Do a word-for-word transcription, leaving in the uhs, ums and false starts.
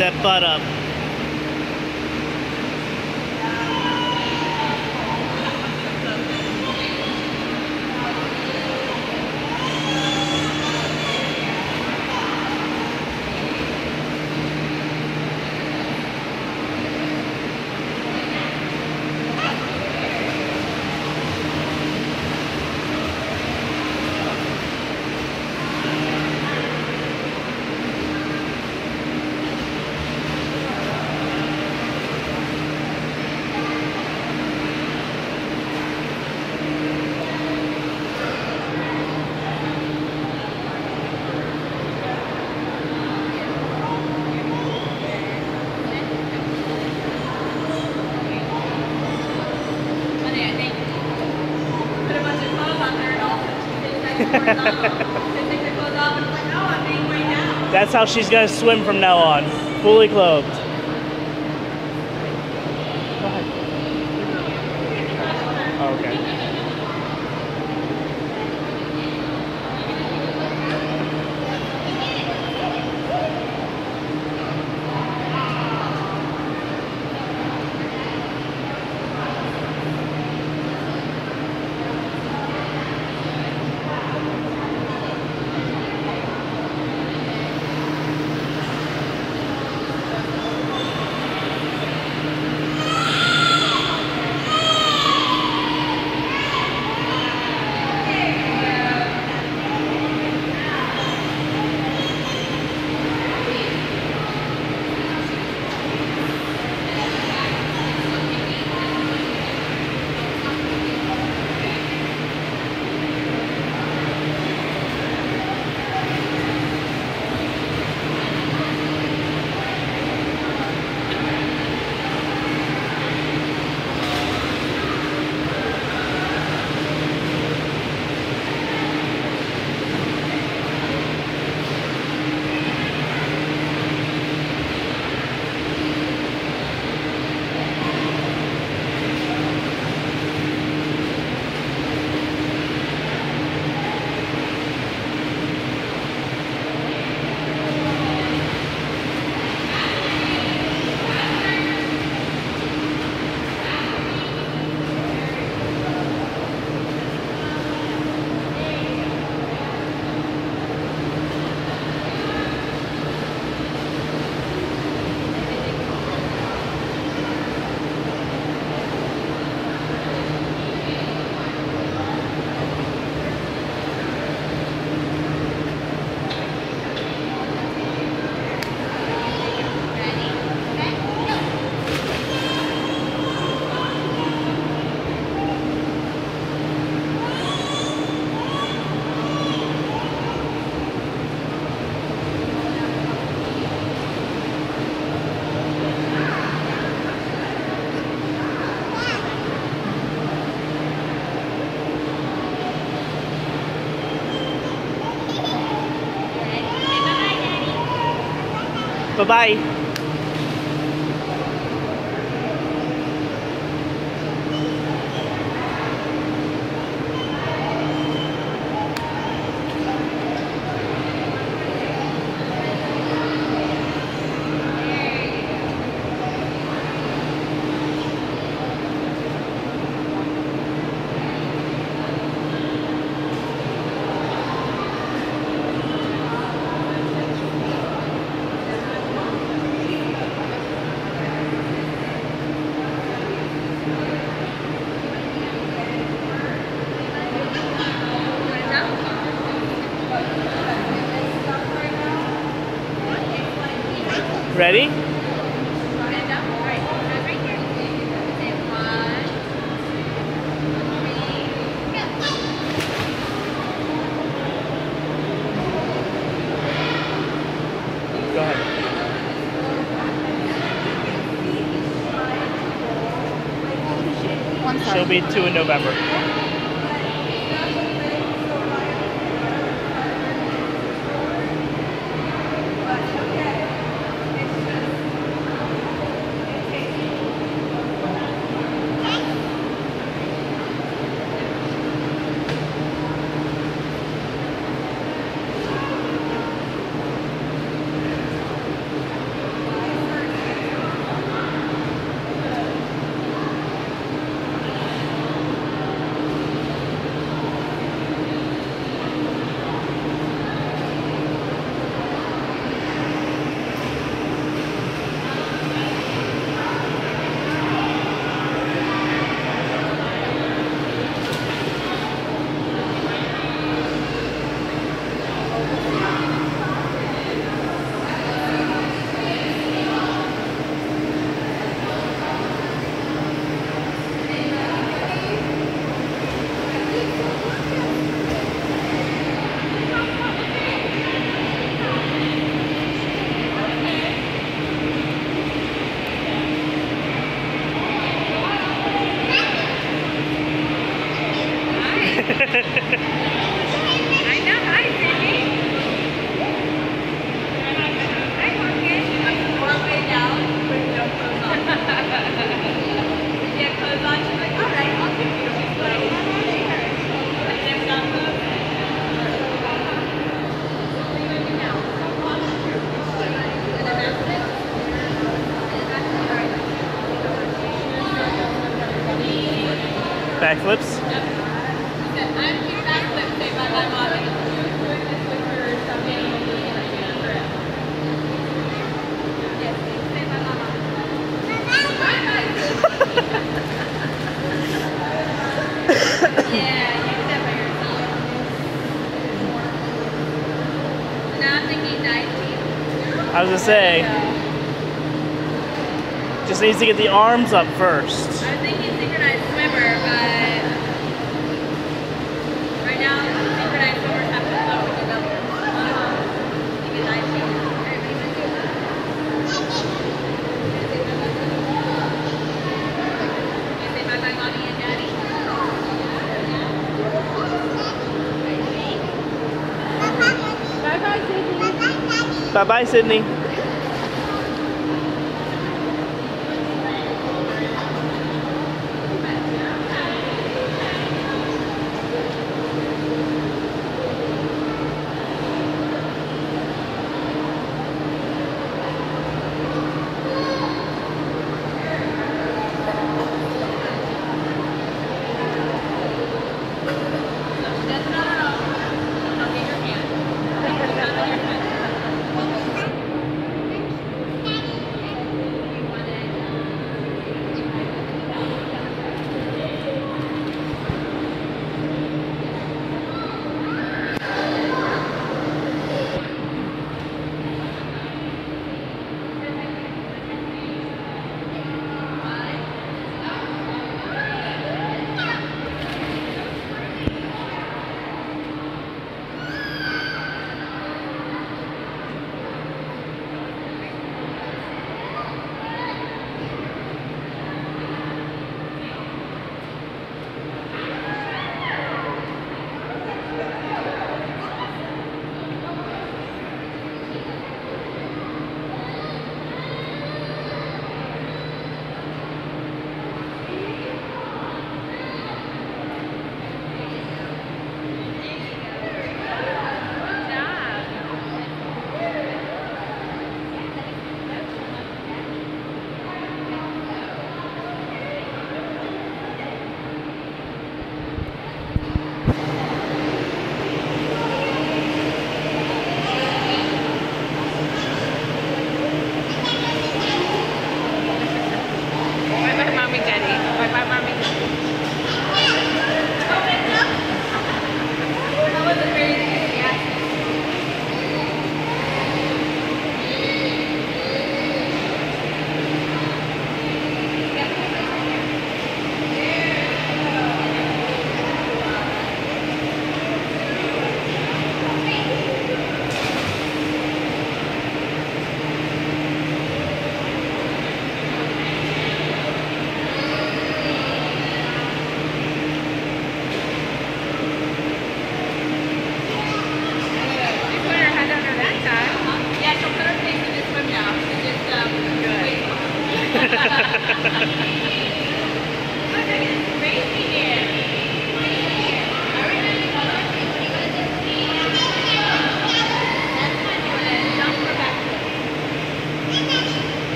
that butt up. That's how she's gonna swim from now on, fully clothed. Go ahead. Oh, okay. Bye-bye. Ready? Go ahead. She'll be two in November. backflips. Yep. I'm doing backflips saved by my mom, and she was doing this with her someday in the internet trip. Yes, saved by my mom. Yeah, you did that by yourself. So now I'm thinking dive team. I was gonna say, just needs to get the arms up first. I was thinking synchronized swimmer, but right now synchronized swimmers have to float with each other. Um, you can dive team. Everybody wants to do that. You say bye bye, mommy and daddy. Bye bye, Sydney. Bye bye, Sydney.